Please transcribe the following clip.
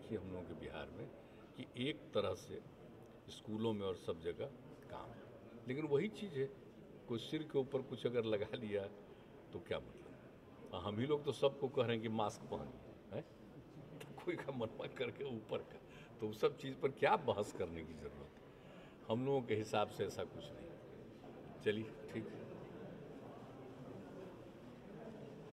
देखी हम लोगों के बिहार में कि एक तरह से स्कूलों में और सब जगह काम है, लेकिन वही चीज़ है, कोई सिर के ऊपर कुछ अगर लगा लिया तो क्या मतलब। हम ही लोग तो सबको कह रहे हैं कि मास्क पहनिए, है तो कोई का मनवा करके ऊपर का, तो उस सब चीज़ पर क्या बहस करने की ज़रूरत है। हम लोगों के हिसाब से ऐसा कुछ नहीं। चलिए ठीक है।